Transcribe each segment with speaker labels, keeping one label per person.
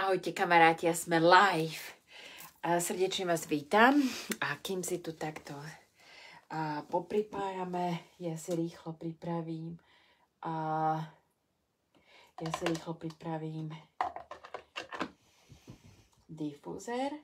Speaker 1: Ahojte kamaráti, sme live. Srdečne vás vítam. A kým si tu takto popripájame, ja si rýchlo pripravím difúzer.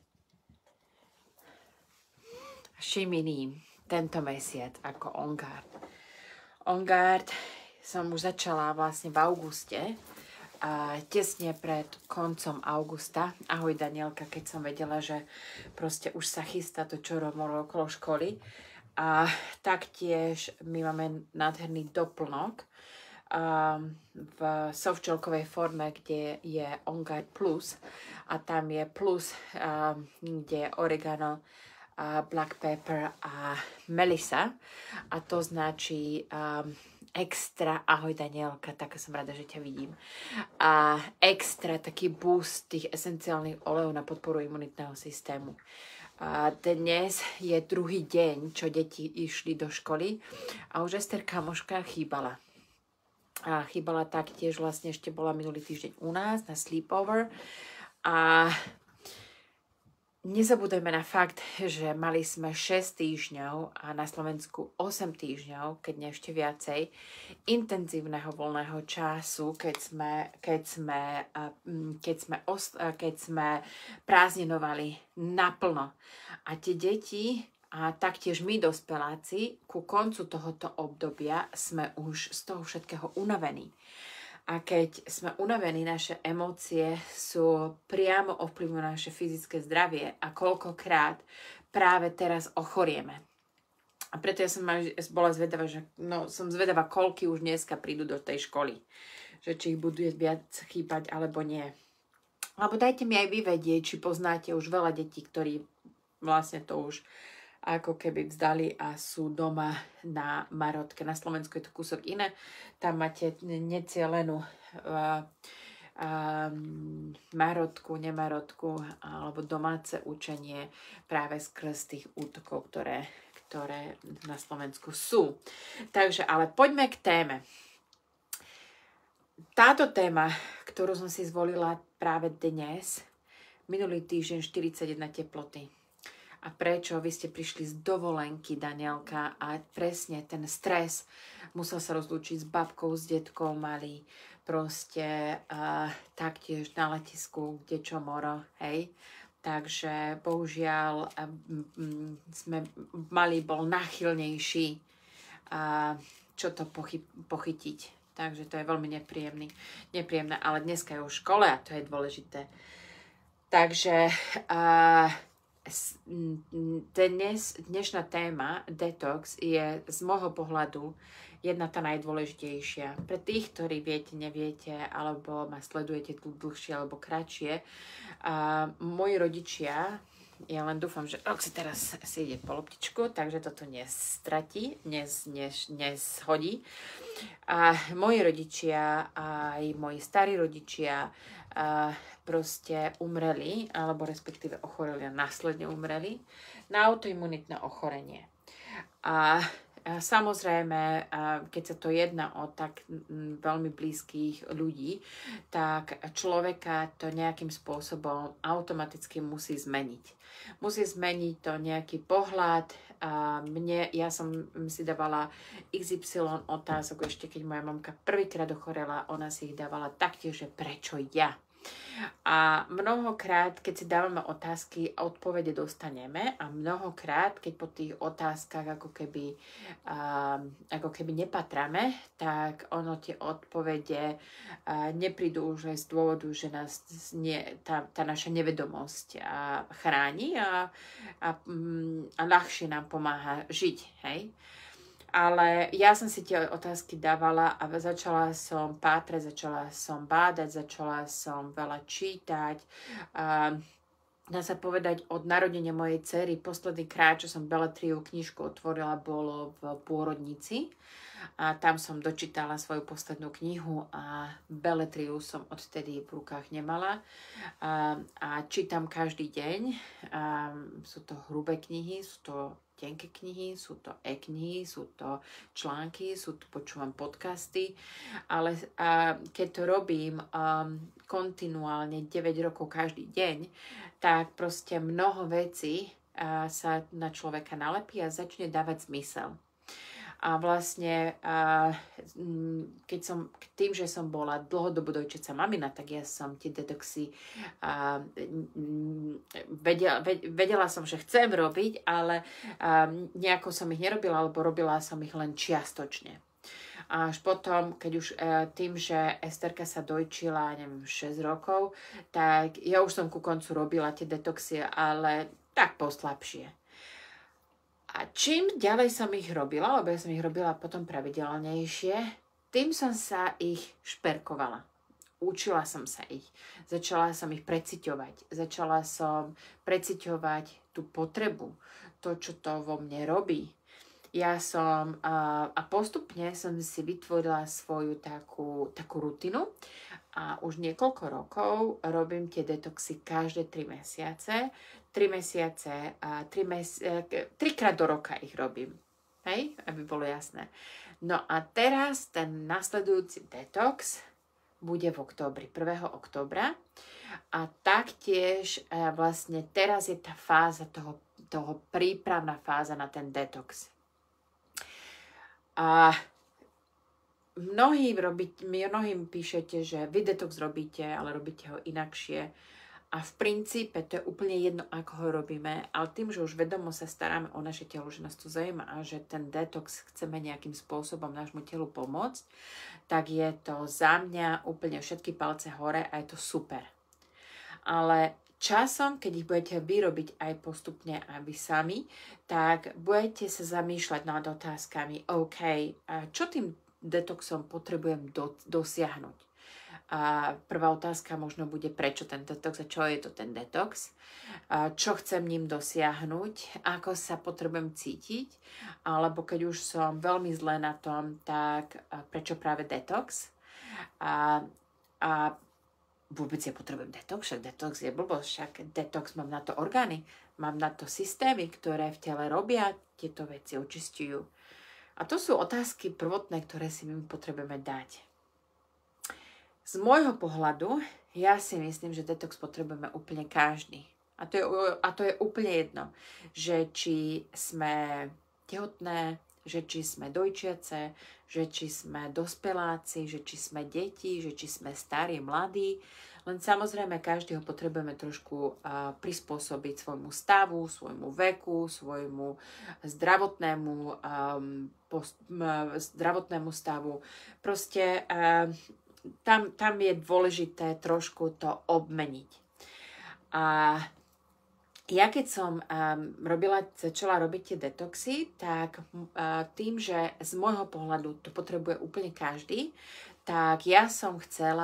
Speaker 1: Šiminím tento mesiac ako On Guard. On Guard som už začala vlastne v auguste, tesne pred koncom augusta. Ahoj Danielka, keď som vedela, že proste už sa chystá to čoromoro okolo školy. A taktiež my máme nádherný doplnok v softgelkovej forme, kde je On Guard Plus a tam je plus, kde je oregano, black pepper a melisa a to značí extra, ahoj Danielka, tak som rada, že ťa vidím, a extra taký boost tých esenciálnych olejov na podporu imunitného systému. Dnes je druhý deň, čo deti išli do školy a už Ester kamoška chýbala. A chýbala taktiež, vlastne ešte bola minulý týždeň u nás na sleepover a nezabúdajme na fakt, že mali sme 6 týždňov a na Slovensku 8 týždňov, keď nie ešte viacej, intenzívneho voľného času, keď sme prázdninovali naplno. A tie deti a taktiež my dospeláci ku koncu tohoto obdobia sme už z toho všetkého unavení. A keď sme unavení, naše emócie sú priamo ovplyvňujú naše fyzické zdravie a koľkokrát práve teraz ochorieme. A preto ja som bola zvedavá, som zvedavá, koľky už dneska prídu do tej školy. Že či ich budú viac chýbať, alebo nie. Alebo dajte mi aj vy vedieť, či poznáte už veľa detí, ktorí vlastne to už ako keby vzdali a sú doma na Marotke. Na Slovensku je to kúsok iné. Tam máte necielenú Marotku, nemarotku alebo domáce učenie práve skrz tých útokov, ktoré na Slovensku sú. Takže, ale poďme k téme. Táto téma, ktorú som si zvolila práve dnes, minulý týždeň 41 teploty. A prečo? Vy ste prišli z dovolenky, Danielka, a presne ten stres. Musel sa rozlúčiť s babkou, s detkou, malý. Proste taktiež na letisku, kde čo moro, hej. Takže bohužiaľ malý bol náchylnejší čo to pochytiť. Takže to je veľmi nepríjemné, ale dneska je už v škole a to je dôležité. Takže dnešná téma detox je z môjho pohľadu jedna tá najdôležitejšia. Pre tých, ktorí viete, neviete, alebo ma sledujete tu dlhšie alebo kratšie, moji rodičia, ja len dúfam, že Roxy teraz si ide po loptičku, takže toto nestratí, neshodí. A moji rodičia, aj moji starí rodičia proste umreli, alebo respektíve ochoreli a následne umreli na autoimunitné ochorenie. A samozrejme, keď sa to jedná o tak veľmi blízkych ľudí, tak človeka to nejakým spôsobom automaticky musí zmeniť. Musí zmeniť to nejaký pohľad. Ja som si dávala XY otázok, ešte keď moja mamka prvýkrát ochorela, ona si ich dávala taktiež, že prečo ja. A mnohokrát, keď si dávame otázky, odpovede dostaneme a mnohokrát, keď po tých otázkach ako keby nepatráme, tak ono tie odpovede neprídu už aj z dôvodu, že nás tá naša nevedomosť chráni a ľahšie nám pomáha žiť, hej. Ale ja som si tie otázky dávala a začala som pátrať, začala som bádať, začala som veľa čítať. Dá sa povedať, od narodenia mojej dcery, posledný krát, čo som Beletriu knižku otvorila, bolo v pôrodnici. A tam som dočítala svoju poslednú knihu a Beletriu som odtedy v rukách nemala. A čítam každý deň. Sú to hrubé knihy, sú to tenké knihy, sú to e-knihy, sú to články, počúvam podcasty, ale keď to robím kontinuálne 9 rokov každý deň, tak proste mnoho vecí sa na človeka nalepí a začne dávať zmysel. A vlastne, tým, že som bola dlhodobo dojčiaca mamina, tak ja som tie detoxy vedela som, že chcem robiť, ale nejako som ich nerobila, alebo robila som ich len čiastočne. Až potom, keď už tým, že Esterka sa dojčila, neviem, 6 rokov, tak ja už som ku koncu robila tie detoxy, ale tak poslabšie. A čím ďalej som ich robila, lebo ja som ich robila potom pravidelnejšie, tým som sa ich šperkovala. Učila som sa ich. Začala som ich preciťovať. Začala som preciťovať tú potrebu, to, čo to vo mne robí. A postupne som si vytvorila svoju takú rutinu a už niekoľko rokov robím tie detoxy každé 3 mesiace. 3 mesiace, 3-krát do roka ich robím. Hej, aby bolo jasné. No a teraz ten nasledujúci detox bude v októbri, 1. októbra. A taktiež vlastne teraz je tá fáza toho prípravná fáza na ten detox. A mnohým píšete, že vy detox robíte, ale robíte ho inakšie. A v princípe to je úplne jedno, ako ho robíme, ale tým, že už vedomo sa staráme o naše telo, že nás to zaujíma a že ten detox chceme nejakým spôsobom nášmu telu pomôcť, tak je to za mňa úplne všetky palce hore a je to super. Ale časom, keď ich budete vyrobiť aj postupne aj vy sami, tak budete sa zamýšľať nad otázkami, OK, čo tým detoxom potrebujem dosiahnuť? A prvá otázka možno bude, prečo ten detox a čo je to ten detox? Čo chcem ním dosiahnuť? Ako sa potrebujem cítiť? Alebo keď už som veľmi zle na tom, tak prečo práve detox? A vôbec ja potrebujem detox, však detox je blbosť, však detox mám na to orgány, mám na to systémy, ktoré v tele robia, tieto veci očistujú. A to sú otázky prvotné, ktoré si my potrebujeme dať. Z môjho pohľadu, ja si myslím, že detox potrebujeme úplne každý. A to je úplne jedno, že či sme tehotné, že či sme dojčiace, že či sme dospeláci, že či sme deti, že či sme starí, mladí. Len samozrejme, každého potrebujeme trošku prispôsobiť svojmu stavu, svojmu veku, svojmu zdravotnému stavu. Proste tam je dôležité trošku to obmeniť. A ja keď som začala robiť tie detoxy, tak tým, že z môjho pohľadu to potrebuje úplne každý, tak ja som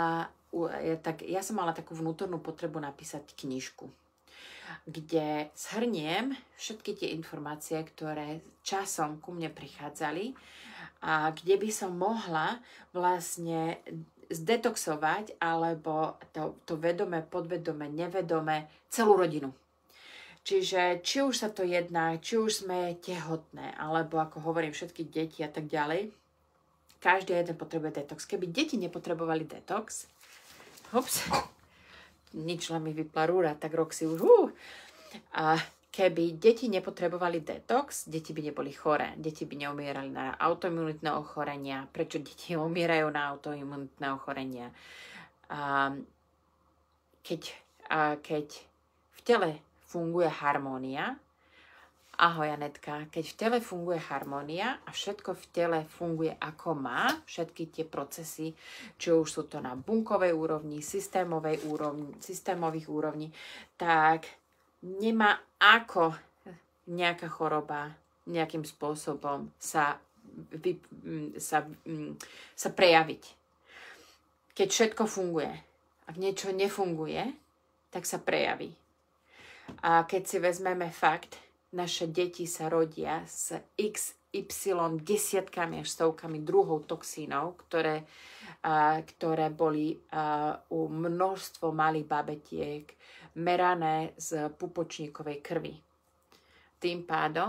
Speaker 1: mala takú vnútornú potrebu napísať knižku, kde zhrniem všetky tie informácie, ktoré časom ku mne prichádzali a kde by som mohla vlastne zdetoxovať alebo to vedomé, podvedomé, nevedomé celú rodinu. Čiže či už sa to jedná, či už sme tehotné, alebo ako hovorím, všetky deti a tak ďalej, každý jeden potrebuje detox. Keby deti nepotrebovali detox, nič, len mi vypla rúra, tak Roxy už, a keby deti nepotrebovali detox, deti by neboli choré, deti by neumierali na autoimunitné ochorenia. Prečo deti umierajú na autoimunitné ochorenia? Keď v tele funguje harmónia, ahoj Anetka, keď v tele funguje harmónia a všetko v tele funguje ako má, všetky tie procesy, či už sú to na bunkovej úrovni, systémových úrovni, tak nemá ako nejaká choroba nejakým spôsobom sa prejaviť. Keď všetko funguje, ak niečo nefunguje, tak sa prejaví. A keď si vezmeme fakt, naše deti sa rodia s XY desiatkami až stovkami druhov toxínov, ktoré boli u množstvo malých babetiek merané z pupočníkovej krvi. Tým pádom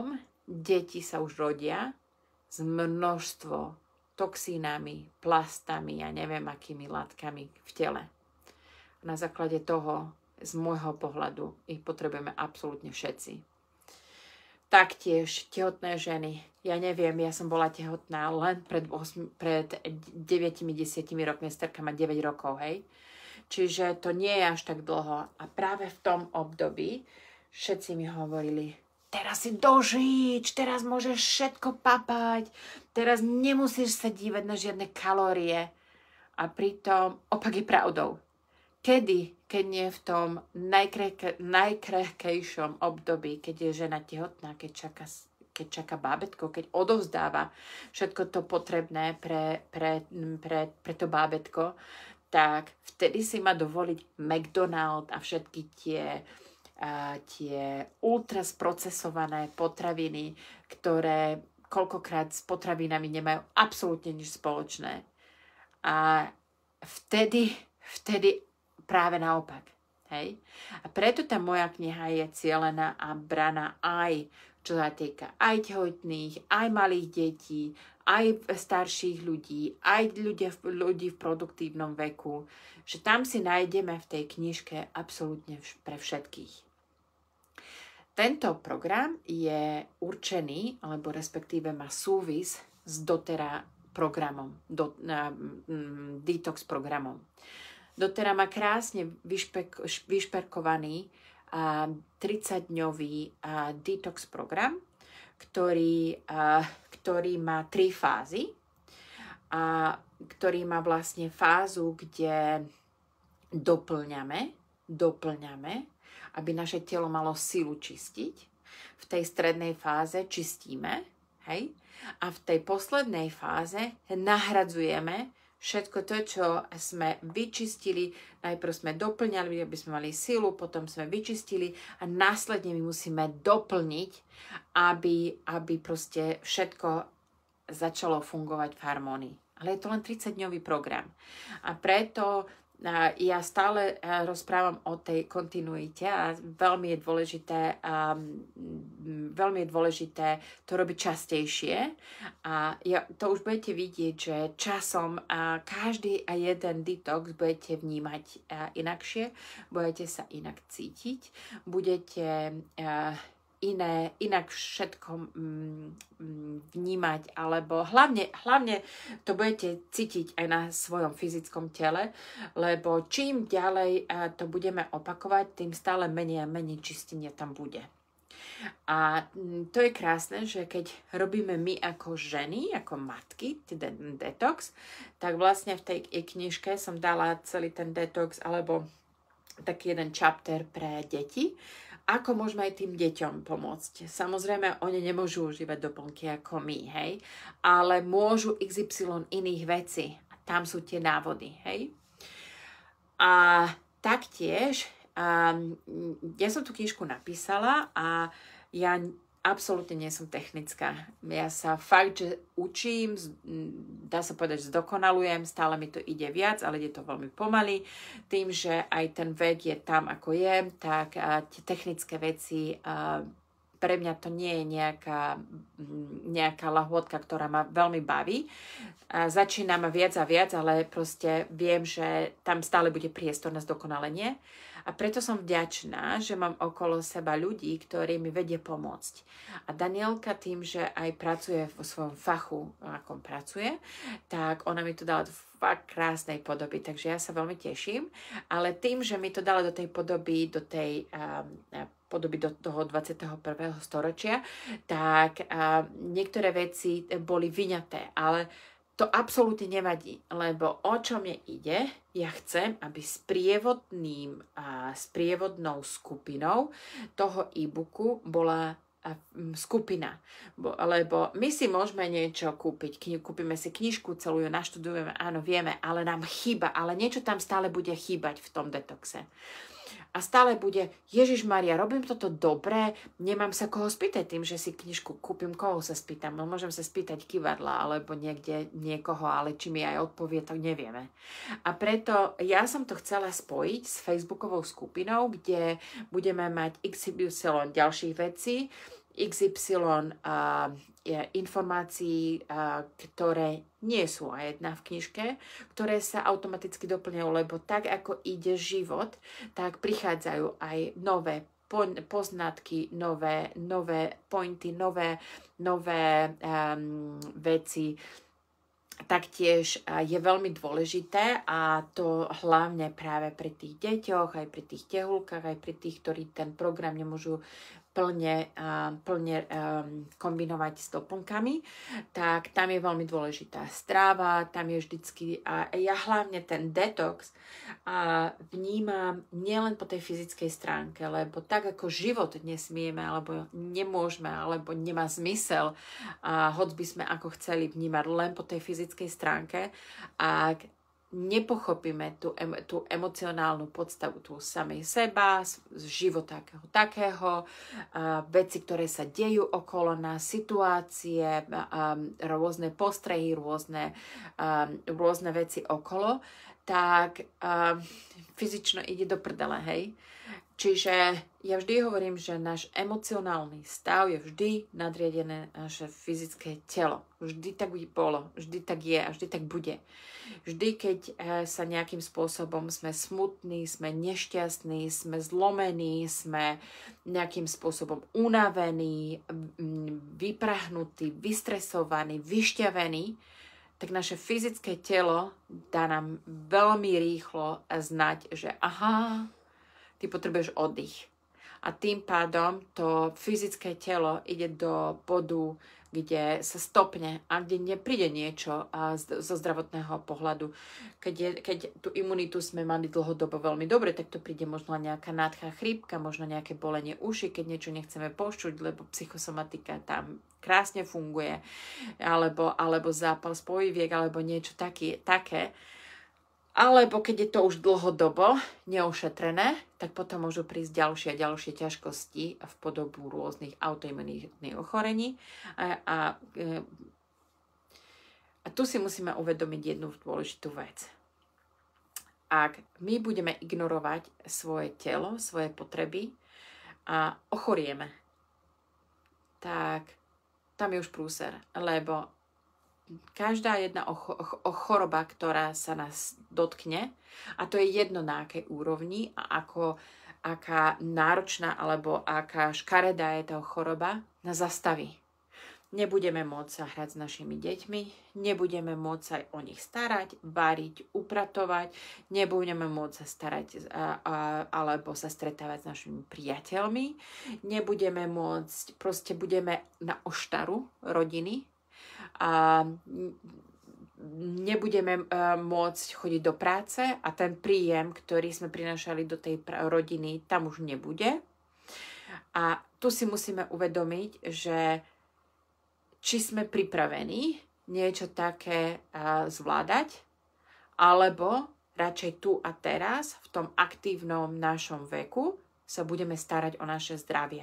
Speaker 1: deti sa už rodia s množstvo toxínami, plastami a neviem akými látkami v tele. Na základe toho, z môjho pohľadu, ich potrebujeme absolútne všetci. Taktiež tehotné ženy. Ja neviem, ja som bola tehotná len pred 9-10 rokmi, Sterka má 9 rokov, hej. Čiže to nie je až tak dlho. A práve v tom období všetci mi hovorili, teraz si dožič, teraz môžeš všetko papať, teraz nemusíš sa dívať na žiadne kalórie. A pritom opak je pravdou. Kedy, keď nie v tom najkrehkejšom období, keď je žena tehotná, keď čaká bábätko, keď odovzdáva všetko to potrebné pre to bábätko, tak vtedy si má dovoliť McDonald's a všetky tie ultra sprocesované potraviny, ktoré koľkokrát s potravinami nemajú absolútne nič spoločné. A vtedy práve naopak. Hej? A preto tá moja kniha je cielená a braná aj, čo sa týka aj tehotných, aj malých detí, aj starších ľudí, aj ľudí v produktívnom veku. Že tam si nájdeme v tej knižke absolútne pre všetkých. Tento program je určený, alebo respektíve má súvis s doTERRA programom, detox programom. doTERRA má krásne vyšperkovaný 30-dňový detox program, ktorý má 3 fázy, ktorý má vlastne fázu, kde doplňame, aby naše telo malo silu čistiť. V tej strednej fáze čistíme, hej? A v tej poslednej fáze nahradzujeme všetko to, čo sme vyčistili. Najprv sme doplňali, aby sme mali silu, potom sme vyčistili a následne my musíme doplniť, aby proste všetko začalo fungovať v harmónii. Ale je to len 30-dňový program. A preto ja stále rozprávam o tej kontinuite a veľmi je dôležité to robiť častejšie. A to už budete vidieť, že časom každý a jeden detox budete vnímať inakšie, budete sa inak cítiť, budete inak všetko vnímať, alebo hlavne to budete cítiť aj na svojom fyzickom tele, lebo čím ďalej to budeme opakovať, tým stále menej a menej čistenia tam bude. A to je krásne, že keď robíme my ako ženy, ako matky, ten detox, tak vlastne v tej knižke som dala celý ten detox, alebo taký jeden chapter pre deti, ako môžeme aj tým deťom pomôcť. Samozrejme, oni nemôžu užívať doplnky ako my, hej, ale môžu XY iných vecí. A tam sú tie návody, hej. A taktiež, ja som tú knižku napísala a ja absolútne nie som technická. Ja sa fakt, že učím, dá sa povedať, zdokonalujem, stále mi to ide viac, ale ide to veľmi pomaly. Tým, že aj ten vek je tam, ako je, tak tie technické veci, pre mňa to nie je nejaká lahôdka, ktorá ma veľmi baví. Začína ma viac a viac, ale proste viem, že tam stále bude priestor na zdokonalenie. A preto som vďačná, že mám okolo seba ľudí, ktorí mi vedia pomôcť. A Danielka tým, že aj pracuje vo svojom fachu, akom pracuje, tak ona mi to dala do fakt krásnej podoby. Takže ja sa veľmi teším. Ale tým, že mi to dala do tej podoby, do toho 21. storočia, tak niektoré veci boli vyňaté. Ale to absolútne nevadí, lebo o čo mne ide, ja chcem, aby sprievodnou skupinou toho e-booku bola skupina. Lebo my si môžeme niečo kúpiť, kúpime si knižku, celú ju naštudujeme, áno, vieme, ale nám chýba, ale niečo tam stále bude chýbať v tom detoxe. A stále bude, Ježišmaria, robím toto dobre, nemám sa koho spýtať tým, že si knižku kúpim, koho sa spýtam. No, môžem sa spýtať kývadla alebo niekde niekoho, ale či mi aj odpovie, tak nevieme. A preto ja som to chcela spojiť s facebookovou skupinou, kde budeme mať XY ďalších vecí. XY informácií, ktoré nie sú aj jedna v knižke, ktoré sa automaticky doplňajú, lebo tak, ako ide život, tak prichádzajú aj nové poznatky, nové pointy, nové veci. Taktiež je veľmi dôležité, a to hlavne práve pri tých deťoch, aj pri tých tehulkách, aj pri tých, ktorí ten program nemôžu plne kombinovať s doplnkami, tak tam je veľmi dôležitá stráva, tam je vždycky, a ja hlavne ten detox vnímam nielen po tej fyzickej stránke, lebo tak ako život nesmieme, alebo nemôžeme, alebo nemá zmysel, hoď by sme ako chceli vnímať len po tej fyzickej stránke, ak nepochopíme tú emocionálnu podstavu tú samej seba, z života takého, veci, ktoré sa dejú okolo nás, situácie, rôzne postrehy, rôzne veci okolo, tak fyzično ide do prdele, hej. Čiže ja vždy hovorím, že náš emocionálny stav je vždy nadriadené naše fyzické telo. Vždy tak bolo, vždy tak je a vždy tak bude. Vždy, keď sa nejakým spôsobom sme smutní, sme nešťastní, sme zlomení, sme nejakým spôsobom unavení, vyprahnutí, vystresovaní, vyšťavení, tak naše fyzické telo dá nám veľmi rýchlo znať, že aha, ty potrebuješ oddych. A tým pádom to fyzické telo ide do bodu, kde sa stopne a kde nepríde niečo zo zdravotného pohľadu. Keď tú imunitu sme mali dlhodobo veľmi dobre, tak to príde možno nejaká nádcha, chrípka, možno nejaké bolenie uši, keď niečo nechceme počuť, lebo psychosomatika tam krásne funguje, alebo zápal spojiviek, alebo niečo také. Alebo keď je to už dlhodobo neošetrené, tak potom môžu prísť ďalšie a ďalšie ťažkosti v podobu rôznych autoimunitných ochorení. A tu si musíme uvedomiť jednu dôležitú vec. Ak my budeme ignorovať svoje telo, svoje potreby a ochorieme, tak tam je už prúser, lebo každá jedna choroba, ktorá sa nás dotkne, a to je jedno na akej úrovni a aká náročná alebo aká škaredá je tá choroba, nás zastaví. Nebudeme môcť sa hrať s našimi deťmi, nebudeme môcť sa o nich starať, variť, upratovať, nebudeme môcť sa starať alebo sa stretávať s našimi priateľmi, nebudeme môcť, proste budeme na oštaru rodiny, a nebudeme môcť chodiť do práce a ten príjem, ktorý sme prinášali do tej rodiny, tam už nebude. A tu si musíme uvedomiť, že či sme pripravení niečo také zvládať, alebo radšej tu a teraz, v tom aktívnom našom veku, sa budeme starať o naše zdravie.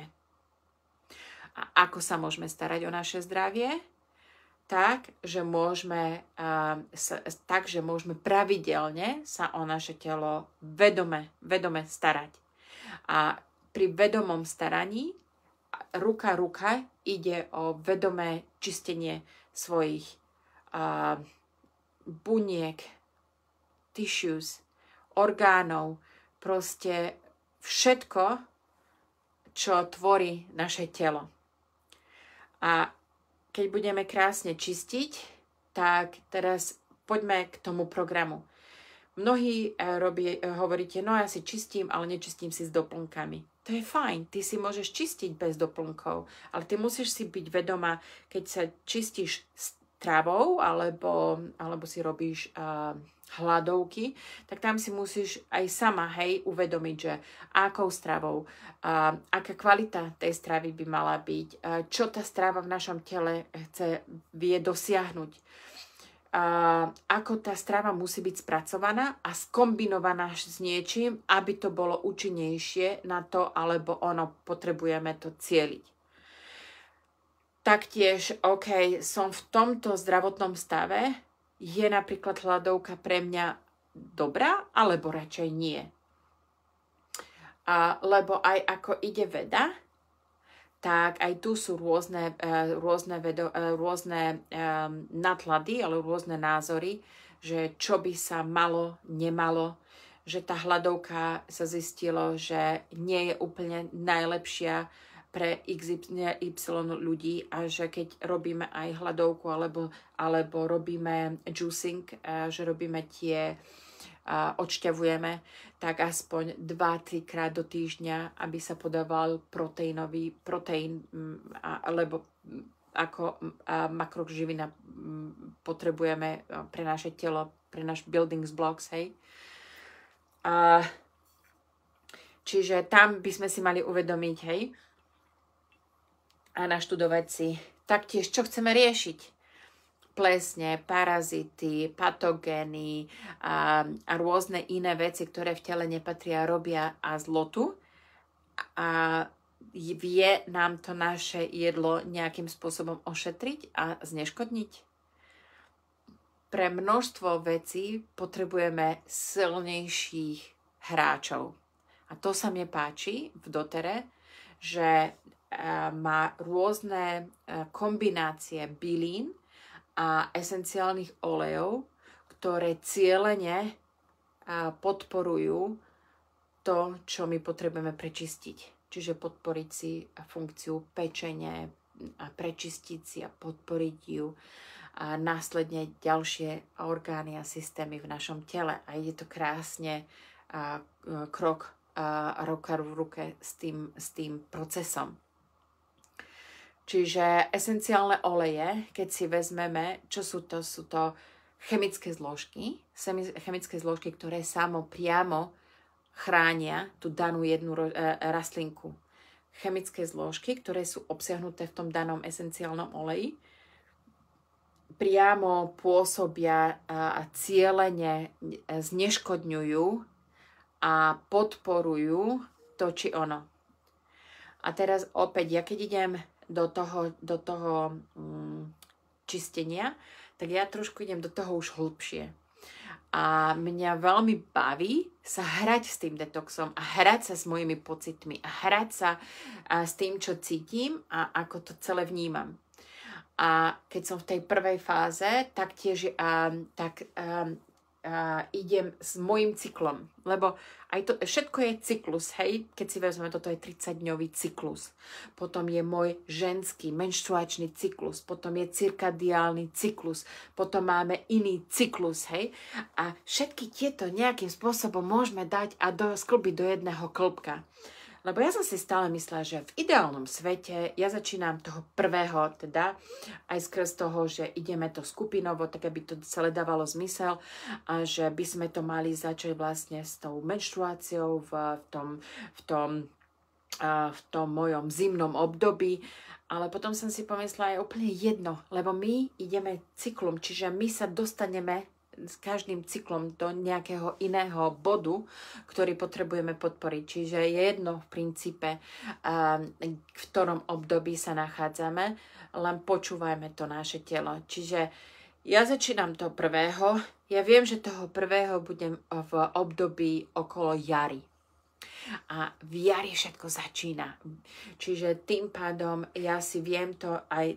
Speaker 1: A ako sa môžeme starať o naše zdravie? Tak, že môžeme pravidelne sa o naše telo vedome starať. A pri vedomom staraní ruka ide o vedomé čistenie svojich buniek, tissues, orgánov, proste všetko, čo tvorí naše telo. A keď budeme krásne čistiť, tak teraz poďme k tomu programu. Mnohí hovoríte, no ja si čistím, ale nečistím si s doplnkami. To je fajn, ty si môžeš čistiť bez doplnkov, ale ty musíš si byť vedomá, keď sa čistíš s travou, alebo si robíš hladovky, tak tam si musíš aj sama, uvedomiť, že akou stravou, aká kvalita tej stravy by mala byť, čo tá strava v našom tele vie dosiahnuť, ako tá strava musí byť spracovaná a skombinovaná s niečím, aby to bolo účinnejšie na to, alebo potrebujeme to cieliť. Taktiež, som v tomto zdravotnom stave, je napríklad hladovka pre mňa dobrá, alebo radšej nie. Lebo aj ako ide veda, tak aj tu sú rôzne nadhľady, alebo rôzne názory, že čo by sa malo, nemalo, že tá hladovka sa zistilo, že nie je úplne najlepšia pre XY ľudí a že keď robíme aj hladovku alebo robíme juicing, že robíme odšťavujeme, tak aspoň 2-3 krát do týždňa, aby sa podával proteín, alebo ako makroživina potrebujeme pre naše telo, pre náš building blocks, hej. Čiže tam by sme si mali uvedomiť, hej, a naštudovať si taktiež, čo chceme riešiť. Plesne, parazity, patogény a rôzne iné veci, ktoré v tele nepatria, robia a zlotu. A vie nám to naše jedlo nejakým spôsobom ošetriť a zneškodniť? Pre množstvo vecí potrebujeme silnejších hráčov. A to sa mne páči v dotere, že má rôzne kombinácie bylín a esenciálnych olejov, ktoré cieľene podporujú to, čo my potrebujeme prečistiť. Čiže podporiť si funkciu pečene a prečistiť si a podporiť ju a následne ďalšie orgány a systémy v našom tele. A ide to krásne krok ruka v ruke s tým procesom. Čiže esenciálne oleje, keď si vezmeme, čo sú to? Sú to chemické zložky, ktoré priamo chránia tú danú jednu rastlinku. Chemické zložky, ktoré sú obsiahnuté v tom danom esenciálnom oleji, priamo pôsobia a cieľene zneškodňujú a podporujú to či ono. A teraz opäť, ja keď idem do toho čistenia, tak ja trošku idem do toho už hlbšie. A mňa veľmi baví sa hrať s tým detoxom a hrať sa s mojimi pocitmi a hrať sa s tým, čo cítim a ako to celé vnímam. A keď som v tej prvej fáze, tak tiež idem s mojím cyklom, lebo aj to všetko je cyklus, hej, keď si vezmeme, toto je 30-dňový cyklus, potom je môj ženský menštruačný cyklus, potom je cirkadiálny cyklus, potom máme iný cyklus, hej, a všetky tieto nejakým spôsobom môžeme dať a sklbiť do jedného klbka. Lebo ja som si stále myslela, že v ideálnom svete ja začínam toho prvého, teda aj skrz toho, že ideme to skupinovo, tak aby to celé dávalo zmysel a že by sme to mali začať vlastne s tou menštruáciou v tom mojom zimnom období. Ale potom som si pomyslela, je úplne jedno, lebo my ideme cyklom, čiže my sa dostaneme s každým cyklom do nejakého iného bodu, ktorý potrebujeme podporiť. Čiže je jedno v princípe, v ktorom období sa nachádzame, len počúvajme to naše telo. Čiže ja začínam toho prvého. Ja viem, že toho prvého budem v období okolo jary. A v jari všetko začína. Čiže tým pádom ja si viem to aj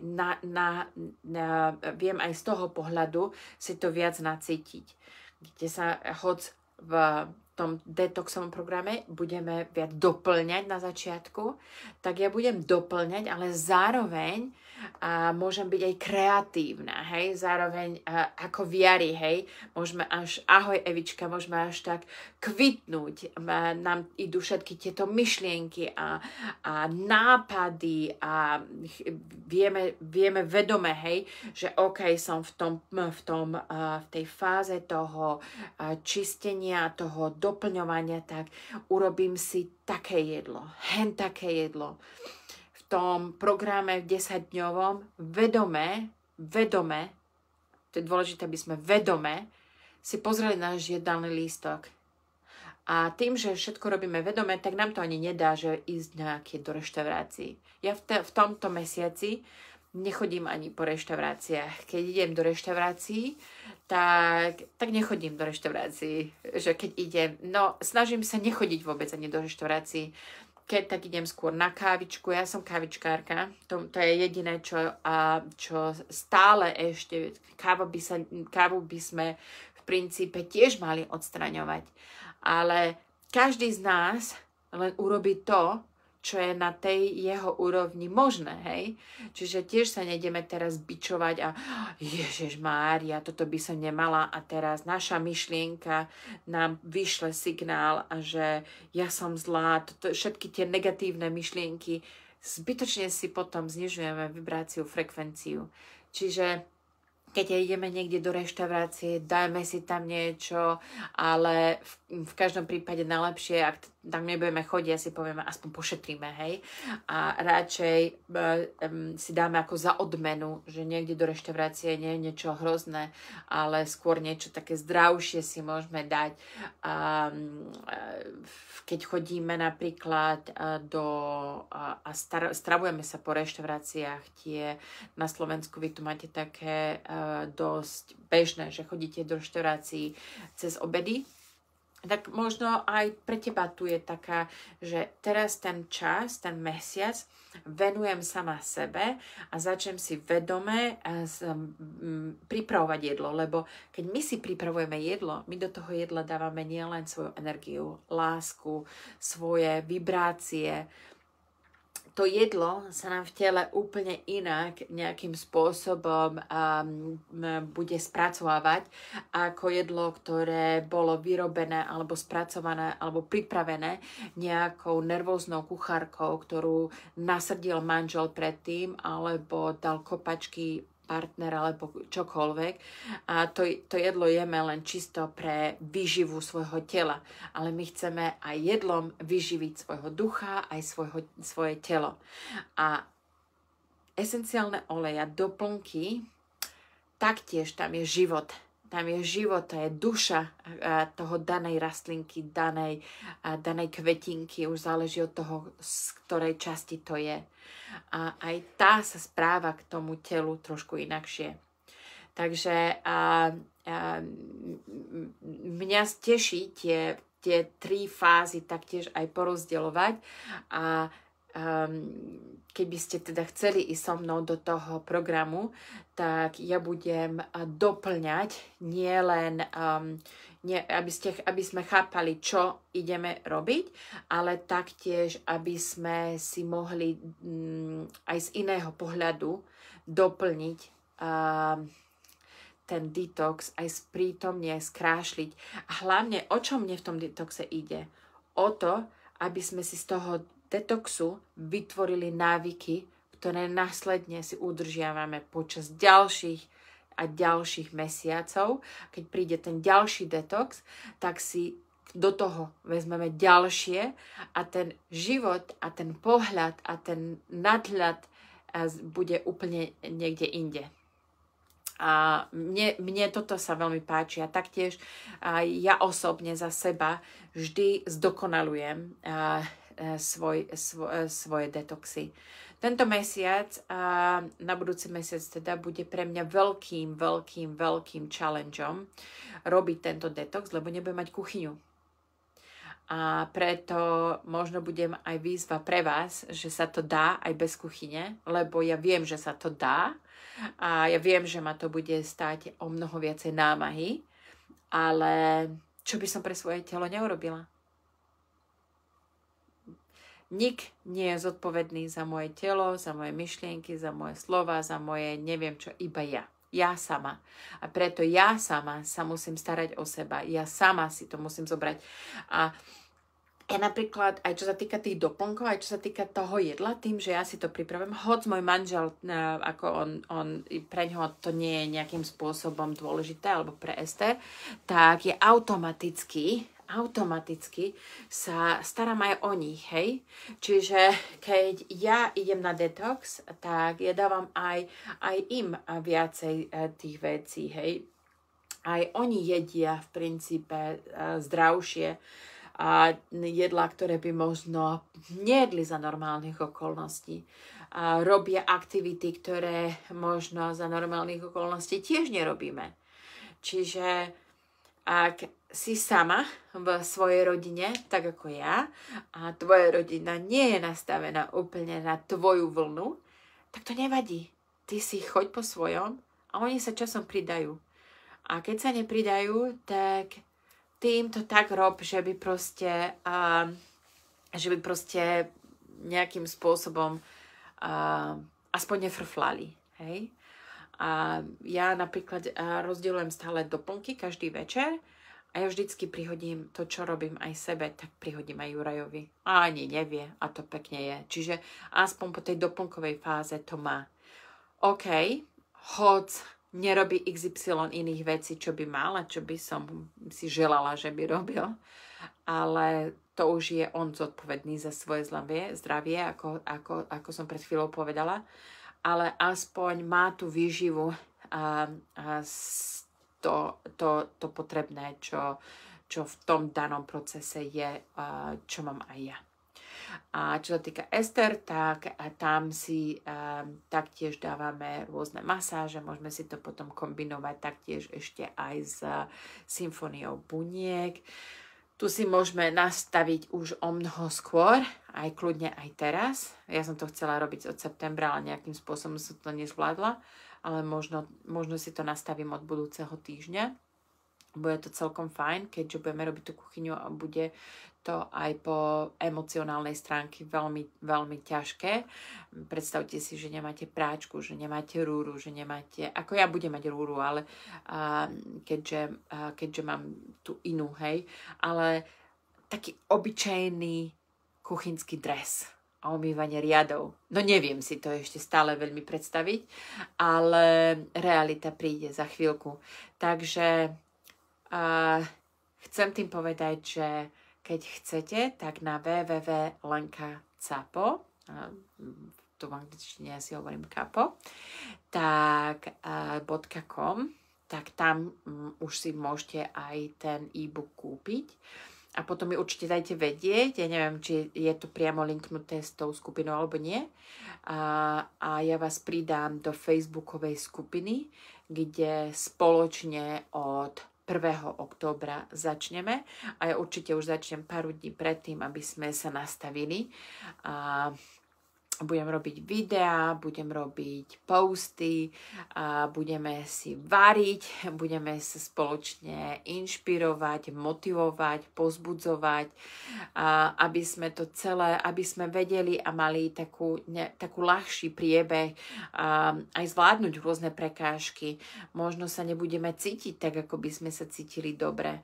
Speaker 1: viem aj z toho pohľadu si to viac nacítiť. Kde sa v tom detoxovom programe budeme viac doplňať na začiatku, tak ja budem doplňať, ale zároveň môžem byť aj kreatívna, hej, zároveň ako v jari, hej, môžeme až, ahoj Evička, môžeme až tak kvitnúť, nám idú všetky tieto myšlienky a nápady a vieme vedome, hej, že OK, som v tej fáze toho čistenia, toho doplňovania, tak urobím si také jedlo, také jedlo. V tom programe v 10-dňovom vedome, to je dôležité, aby sme vedome si pozreli náš jedálny lístok. A tým, že všetko robíme vedome, tak nám to ani nedá, že ísť nejaké do reštaurácií. Ja v tomto mesiaci nechodím ani po reštauráciách. Keď idem do reštaurácií, tak nechodím do reštaurácií. Že keď idem, snažím sa nechodiť vôbec ani do reštaurácií. keď tak idem skôr na kávičku. Ja som kávičkárka, to je jediné, čo stále ešte, kávu by sme v princípe tiež mali odstraňovať. Ale každý z nás len urobí to, čo je na tej jeho úrovni možné, hej. Čiže tiež sa nejdeme teraz bičovať a Ježišmária, toto by som nemala a teraz naša myšlienka nám vyšle signál a že ja som zlá, všetky tie negatívne myšlienky, zbytočne si potom znižujeme vibráciu, frekvenciu. Čiže keď ideme niekde do reštaurácie, dajme si tam niečo, ale v každom prípade najlepšie, ak tam nebudeme chodiť, si povieme, aspoň pošetríme, hej. A radšej si dáme ako za odmenu, že niekde do reštaurácie nie je niečo hrozné, ale skôr niečo také zdravšie si môžeme dať. Keď chodíme napríklad stravujeme sa po reštauráciách, tie na Slovensku vy tu máte také dosť bežné, že chodíte do reštaurácií cez obedy, tak možno aj pre teba tu je taká, že teraz ten čas, ten mesiac venujem sama sebe a začnem si vedome pripravovať jedlo, lebo keď my si pripravujeme jedlo, my do toho jedla dávame nielen svoju energiu, lásku, svoje vibrácie. To jedlo sa nám v tele úplne inak nejakým spôsobom bude spracovávať ako jedlo, ktoré bolo vyrobené alebo spracované alebo pripravené nejakou nervóznou kuchárkou, ktorú nasrdil manžel predtým alebo dal kopačky partner alebo čokoľvek. A to jedlo jeme len čisto pre výživu svojho tela. Ale my chceme aj jedlom vyživiť svojho ducha, aj svoje telo. A esenciálne oleja, doplnky, taktiež tam je život. Tam je život, to je duša toho danej rastlinky, danej kvetinky, už záleží od toho, z ktorej časti to je. A aj tá sa správa k tomu telu trošku inakšie. Takže mňa teší tie 3 fázy taktiež aj porozdeľovať a keby ste teda chceli ísť so mnou do toho programu, tak ja budem doplňať nielen, aby sme chápali, čo ideme robiť, ale taktiež, aby sme si mohli aj z iného pohľadu doplniť ten detox, aj sprítomne skrášliť. A hlavne, o čo mne v tom detoxe ide? O to, aby sme si z toho detoxu vytvorili návyky, ktoré následne si udržiavame počas ďalších a ďalších mesiacov. Keď príde ten ďalší detox, tak si do toho vezmeme ďalšie a ten život a ten pohľad a ten nadhľad bude úplne niekde inde. A mne toto sa veľmi páči a taktiež ja osobne za seba vždy zdokonalujem svoje detoxy. Tento mesiac, na budúci mesiac teda, bude pre mňa veľkým challengeom robiť tento detox, lebo nebudem mať kuchyňu. A preto možno budem aj výzva pre vás, že sa to dá aj bez kuchyne, lebo ja viem, že sa to dá a ja viem, že ma to bude stáť o mnoho viacej námahy, ale čo by som pre svoje telo neurobila? Nik nie je zodpovedný za moje telo, za moje myšlienky, za moje slova, za moje neviem čo, iba ja. Ja sama. A preto ja sama sa musím starať o seba. Ja sama si to musím zobrať. A ja napríklad, aj čo sa týka tých doplnkov, aj čo sa týka toho jedla, tým, že ja si to pripravím, hoď môj manžel, ako on pre ňoho to nie je nejakým spôsobom dôležité, alebo pre Ester, tak je automaticky sa starám aj o nich, hej. Čiže keď ja idem na detox, tak ja dávam aj im viacej tých vecí, hej. Aj oni jedia v princípe zdravšie a jedlá, ktoré by možno nejedli za normálnych okolností. A robia aktivity, ktoré možno za normálnych okolností tiež nerobíme. Čiže ak si sama v svojej rodine, tak ako ja, a tvoja rodina nie je nastavená úplne na tvoju vlnu, tak to nevadí. Ty si choď po svojom a oni sa časom pridajú. A keď sa nepridajú, tak ty im to tak rob, že by proste nejakým spôsobom aspoň nefrflali. Hej? A ja napríklad rozdielujem stále doplnky každý večer a ja vždycky prihodím to, čo robím aj sebe, tak prihodím aj Jurajovi. A ani nevie a to pekne je. Čiže aspoň po tej doplnkovej fáze to má. OK, hoď nerobí XY iných vecí, čo by mal a čo by som si želala, že by robil, ale to už je on zodpovedný za svoje zdravie, ako som pred chvíľou povedala, ale aspoň má tú výživu a to potrebné, čo v tom danom procese je, čo mám aj ja. A čo sa týka Ester, tak tam si taktiež dávame rôzne masáže, môžeme si to potom kombinovať taktiež ešte aj s symfóniou buniek. Tu si môžeme nastaviť už o mnoho skôr, aj kľudne aj teraz. Ja som to chcela robiť od septembra, ale nejakým spôsobom som to nezvládla, ale možno si to nastavím od budúceho týždňa. Bude to celkom fajn, keďže budeme robiť tú kuchyňu a bude to aj po emocionálnej stránke veľmi, veľmi ťažké. Predstavte si, že nemáte práčku, že nemáte rúru, že nemáte... Ako ja budem mať rúru, ale keďže mám tú inú, hej. Ale taký obyčajný kuchynský dres a umývanie riadov. No neviem si to ešte stále veľmi predstaviť, ale realita príde za chvíľku. Takže chcem tým povedať, že keď chcete, tak na www.lenkacapo, tu v angličtine ja si hovorím kapo, tak .com, tak tam už si môžete aj ten e-book kúpiť. A potom mi určite dajte vedieť, ja neviem, či je to priamo linknuté s tou skupinou alebo nie. A ja vás pridám do facebookovej skupiny, kde spoločne od 1. októbra začneme a ja určite už začnem pár dní predtým, aby sme sa nastavili. Budem robiť videá, budem robiť posty, budeme si variť, budeme sa spoločne inšpirovať, motivovať, pozbudzovať, aby sme to celé, aby sme vedeli a mali takú ľahší priebeh, aj zvládnuť rôzne prekážky. Možno sa nebudeme cítiť tak, ako by sme sa cítili dobre.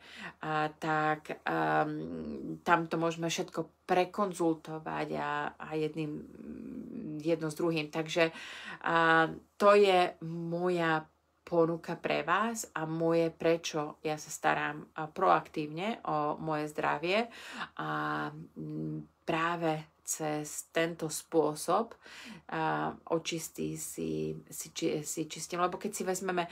Speaker 1: Tam to môžeme všetko prekonzultovať a jedno s druhým. Takže to je moja ponuka pre vás a moje prečo ja sa starám proaktívne o moje zdravie a práve cez tento spôsob očistí si čistím. Lebo keď si vezmeme,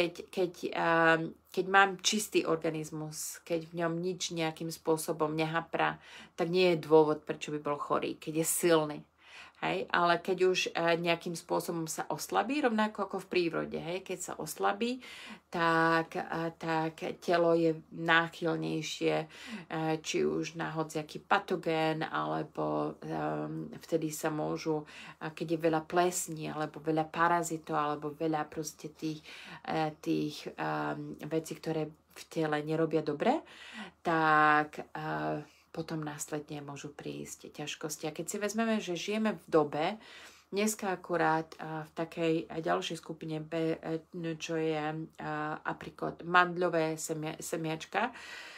Speaker 1: keď mám čistý organizmus, keď v ňom nič nejakým spôsobom nehaprá, tak nie je dôvod, prečo by bol chorý, keď je silný. Hej, ale keď už nejakým spôsobom sa oslabí, rovnako ako v prírode, hej, keď sa oslabí, tak telo je náchylnejšie, či už na hociaký patogén, alebo vtedy sa môžu, keď je veľa plesní, alebo veľa parazitov, alebo veľa proste tých vecí, ktoré v tele nerobia dobre, tak potom následne môžu prísť ťažkosti. A keď si vezmeme, že žijeme v dobe, dneska akurát v takej ďalšej skupine B, čo je aprikot, mandľové semiačka,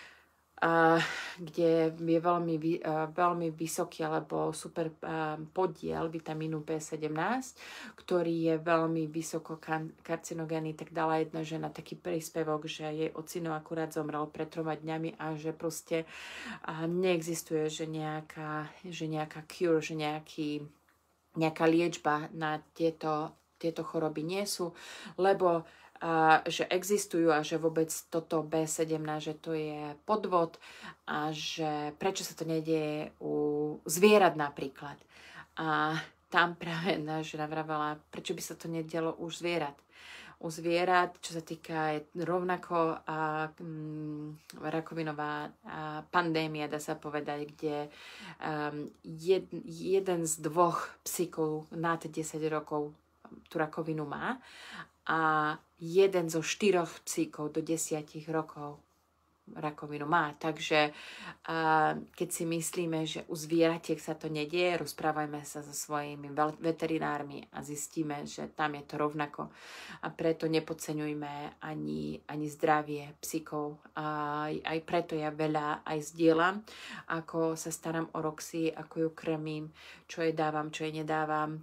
Speaker 1: kde je veľmi vysoký alebo super podiel vitamínu B17, ktorý je veľmi vysoko karcinogénny, tak dala jedna žena taký príspevok, že jej ocino akurát zomrel pred 3 dňami a že proste neexistuje, že nejaká cure, že nejaká liečba na tieto choroby nie sú, lebo že existujú a že vôbec toto B17, že to je podvod a že prečo sa to nedieje u zvierat napríklad. A tam práve žena vravela, prečo by sa to nedialo už zvierat. u zvierat, čo sa týka rovnako rakovinová pandémia, dá sa povedať, kde jeden z 2 psíkov nad 10 rokov tú rakovinu má a jeden zo 4 psíkov do 10 rokov rakovinu má. Takže keď si myslíme, že u zvieratiek sa to nedieje, rozprávajme sa so svojimi veterinármi a zistíme, že tam je to rovnako. A preto nepodceňujme ani zdravie psíkov. Aj preto ja veľa aj zdieľam, ako sa starám o Roxy, ako ju krmím, čo jej dávam, čo jej nedávam.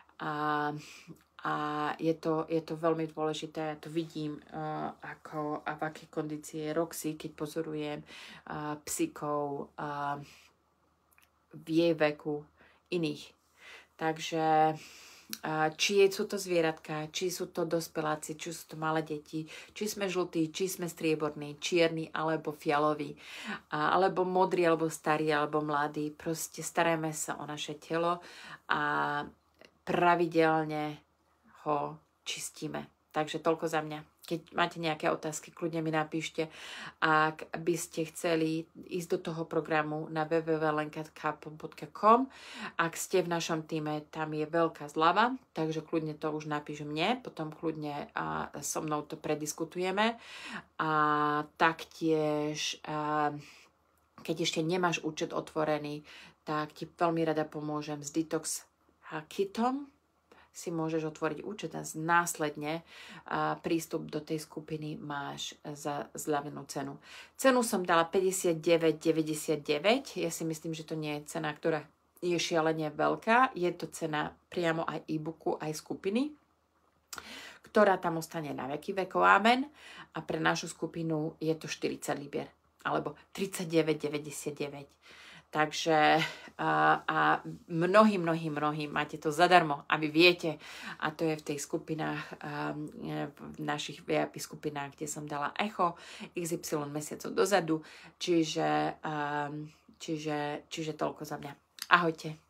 Speaker 1: A je to veľmi dôležité, ja to vidím, ako a v akej kondícii je Roxy, keď pozorujem psíkov v jej veku iných. Takže či sú to zvieratka, či sú to dospeláci, či sú to malé deti, či sme žltí, či sme strieborní, čierni alebo fialoví, alebo modrí, alebo starí, alebo mladí. Proste starajme sa o naše telo a pravidelne ho čistíme. Takže toľko za mňa. Keď máte nejaké otázky, kľudne mi napíšte. Ak by ste chceli ísť do toho programu na www.lenkatkapom.com, ak ste v našom týme, tam je veľká zľava, takže kľudne to už napíš mne, potom kľudne so mnou to prediskutujeme. A taktiež, keď ešte nemáš účet otvorený, tak ti veľmi rada pomôžem s Detox Kitom. Si môžeš otvoriť účet a následne prístup do tej skupiny máš za zľavenú cenu. Cenu som dala 59,99. Ja si myslím, že to nie je cena, ktorá je šialene veľká. Je to cena priamo aj e-booku, aj skupiny, ktorá tam ostane na veky vekov. Amen. A pre našu skupinu je to 40 libier alebo 39,99. Takže a mnohí máte to zadarmo a vy viete, a to je v tej skupinách, v našich VIP skupinách, kde som dala echo XY mesiacov dozadu, čiže toľko za mňa. Ahojte.